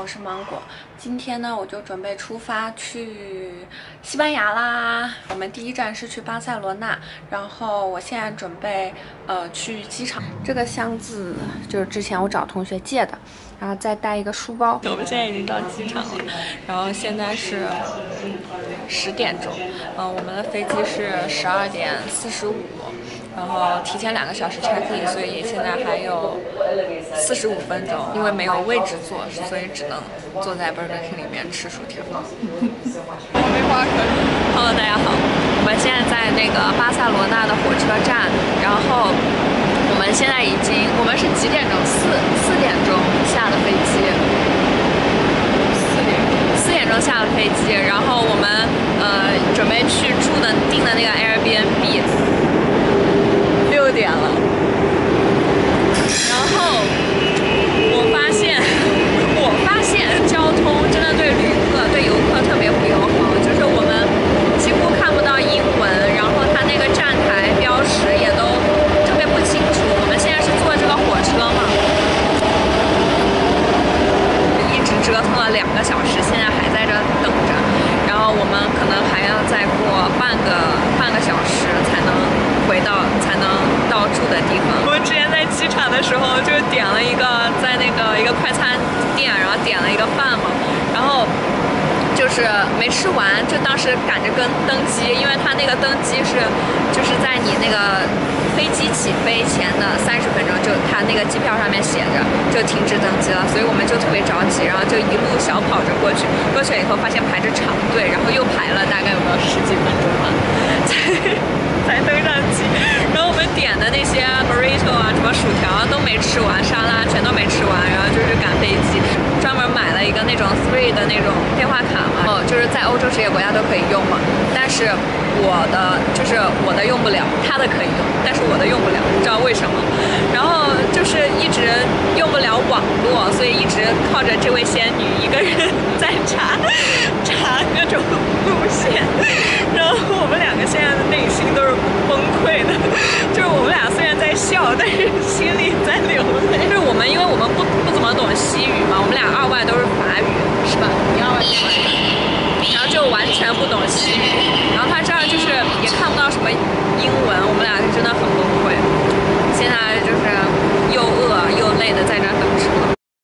我是芒果。今天呢，我就准备出发去西班牙啦。我们第一站是去巴塞罗那，然后我现在准备去机场。这个箱子就是之前我找同学借的，然后再带一个书包。我们现在已经到机场了，然后现在是10点钟，我们的飞机是12点45。然后提前2个小时 check in， 所以现在还有45分钟。因为没有位置坐，所以只能坐在 Burger King 里面吃薯条。Hello， 大家好，我们现在在那个巴塞罗那的火车站，然后我们现在我们是几点钟？4点钟下的飞机。4点钟下的飞机，然后我们准备去订的那个 Airbnb。6点了，然后我发现交通真的对游客特别不友好，就是我们几乎看不到英文，然后它那个站台标识也都特别不清楚。我们现在是坐这个火车嘛，一直折腾了2个小时，现在还在这等着，然后我们可能还要再过半个小时才能到住的地方。我们之前在机场的时候就点了在那个一个快餐店，然后点了一个饭嘛，然后就是没吃完，就当时赶着登机，因为它那个登机就是在你那个飞机起飞前的30分钟，就它那个机票上面写着就停止登机了，所以我们就特别着急，然后就一路小跑着过去以后发现排着长队，然后又排了大概有个10几分钟了，才登上机。然后我们点的那些 burrito 啊，什么薯条都没吃完，沙拉全都没吃完，然后就是赶飞机，专门买了一个那种 3 的那种电话卡嘛，就是在欧洲这些国家都可以用嘛，但是我的用不了，他的可以用，但是我的用不了，不知道为什么。然后就是一直用不了网络，所以一直靠着这位仙女一个人在查各种路线。然后我们2个现在的内心都是崩溃的，就是我们俩虽然在笑，但是心里在流泪。就是因为我们不怎么懂西语嘛，我们俩2外都是法语，是吧？你2外是法语，然后就完全不懂西语，然后他这儿就是也看不到什么英文，我们俩是真的很崩溃。现在就是又饿又累的在这等车。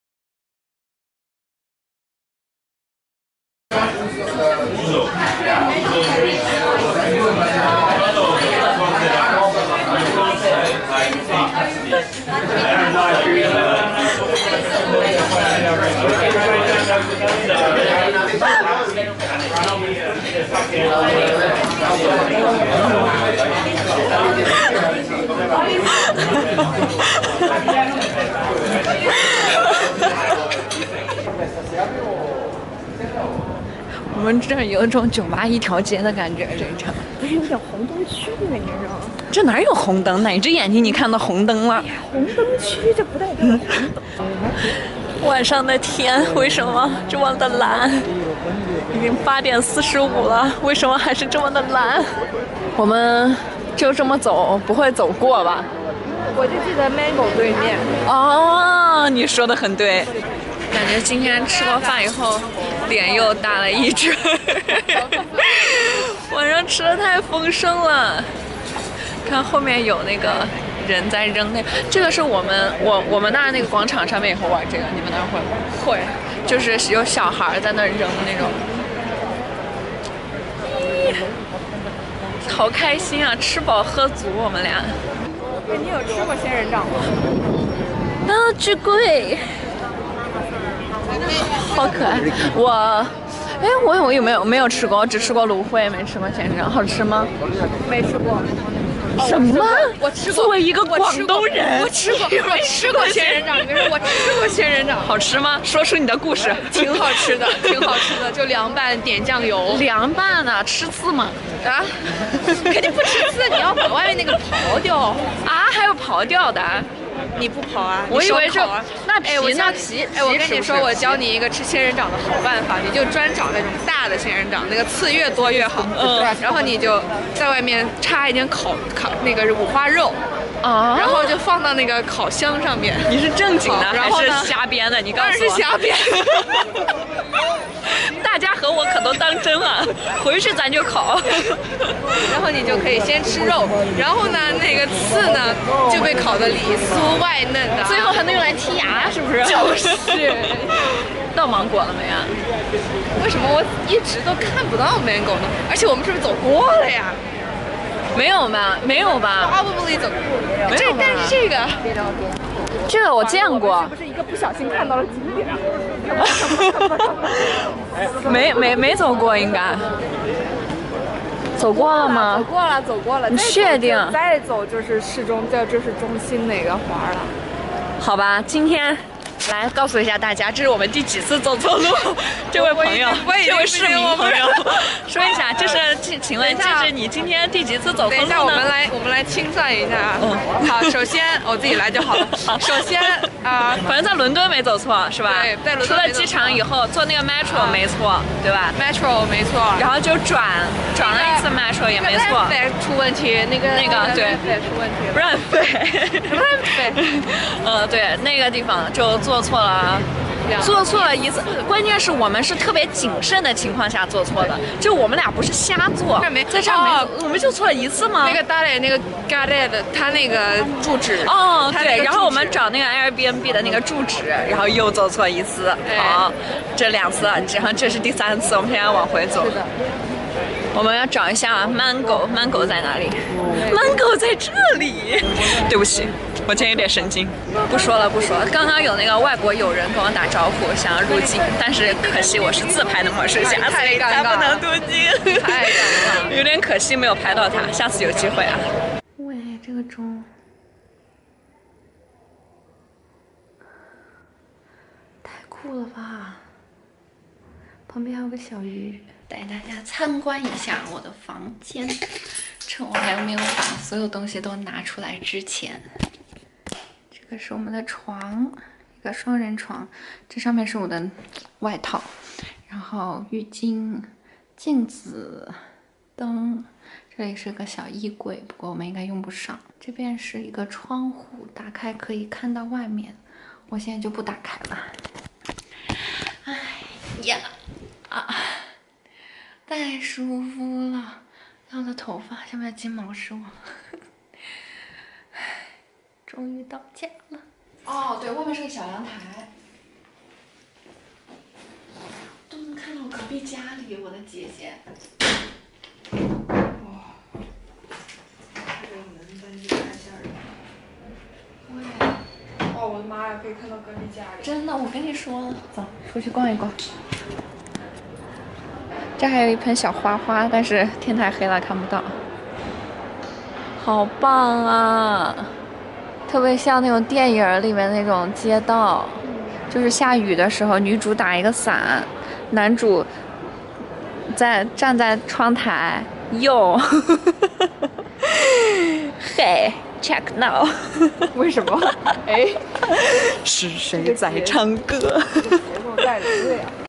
我们这儿有一种酒吧一条街的感觉，这一场不是有点红灯区的那种？ 这哪有红灯？哪只眼睛你看到红灯了？ 红灯区这不代表红灯。 晚上的天为什么这么的蓝？已经8点45了，为什么还是这么的蓝？我们就这么走，不会走过吧？ 我就记得 Mango 对面。 哦，你说的很对。感觉今天吃过饭以后，脸又大了一圈。晚上吃的太丰盛了。看后面有那个人在扔这个是我们那儿那个广场上面也会玩这个，你们那儿会吗？会，就是有小孩在那扔那种。好开心啊！吃饱喝足，我们俩。 你有吃过仙人掌吗？ 啊，巨贵。好可爱！我有没有吃过？我只吃过芦荟，没吃过仙人掌。好吃吗？ 没吃过。 什么？ 我吃过。 作为一个广东人， 我吃过仙人掌。别说我吃过仙人掌， 好吃吗？说出你的故事。 挺好吃的，挺好吃的，就凉拌点酱油。 凉拌呢？吃刺吗？ 啊？肯定不吃刺，你要把外面那个刨掉。 啊？还有刨掉的？ 你不刨啊？ 我以为是那皮我跟你说，我教你一个吃仙人掌的好办法，你就专找那种大的仙人掌，那个刺越多越好。然后你就在外面插一点烤那个五花肉， 啊，然后就放到那个烤箱上面。 你是正经的还是然后呢瞎编的？你告诉我。 当然是瞎编。 大家和我可都当真了，回去咱就烤。 然后你就可以先吃肉，然后呢，那个刺呢就被烤得里酥外嫩的， 最后还能用来剔牙，是不是？ 就是。 到芒果了没啊？ 为什么我一直都看不到 mango 呢？而且我们是不是走过了呀？ 没有吧？没有吧 ？Probably 走过。 没有吧？ 但是这个我见过。 是不是一个不小心看到了景点？ 没走过，应该。走过了吗？ 走过了。 你确定？ 再走就是市中，就是中心那个花了。 好吧，今天来告诉一下大家，这是我们第几次走错路。这位朋友，这位市民朋友，说一下，请问这是你今天第几次走错路呢？ 等一下，我们来清算一下。好，首先我自己来就好了。首先反正在伦敦没走错是吧？ 对，在伦敦。 除了机场以后坐那个 metro 没错，对吧 ？metro 没错。 然后就转了一次 metro 也没错。 出问题，那个对出问题了。 不让飞。对，那个地方就做错了一次，关键是我们是特别谨慎的情况下做错的，就我们俩不是瞎做，在这儿我们就错了一次吗？ 那个Gardet 他那个住址对，然后我们找那个 Airbnb 的那个住址，然后又走错一次，好，这2次，然后这是第3次，我们现在往回走。是的。我们要找一下 mango 在哪里 ？mango 在这里。对不起，我今天有点神经。不说了。刚刚有那个外国友人跟我打招呼，想要入境，但是可惜我是自拍的模式下，所以他不能入境。 太尴尬了， 有点可惜没有拍到他，下次有机会啊。 喂，这个钟太酷了吧！旁边还有个小鱼。带大家参观一下我的房间，趁我还没有把所有东西都拿出来之前。这个是我们的床，一个双人床，这上面是我的外套，然后浴巾、镜子、灯，这里是个小衣柜，不过我们应该用不上。这边是一个窗户，打开可以看到外面，我现在就不打开了。哎呀太舒服了，我的头发下面的金毛是我，终于到家了。哦，对，外面是个小阳台，都能看到我隔壁家里我的姐姐。哇，这个门灯就开下来了。喂， 哦，我的妈呀，可以看到隔壁家里。 真的，我跟你说了，走，出去逛一逛。这还有一盆小花花，但是天太黑了看不到。好棒啊！特别像那种电影里面那种街道，就是下雨的时候，女主打一个伞，男主站在窗台，哟，嘿 ，check now， 为什么？哎， 是谁在唱歌？ 这节奏带的对啊。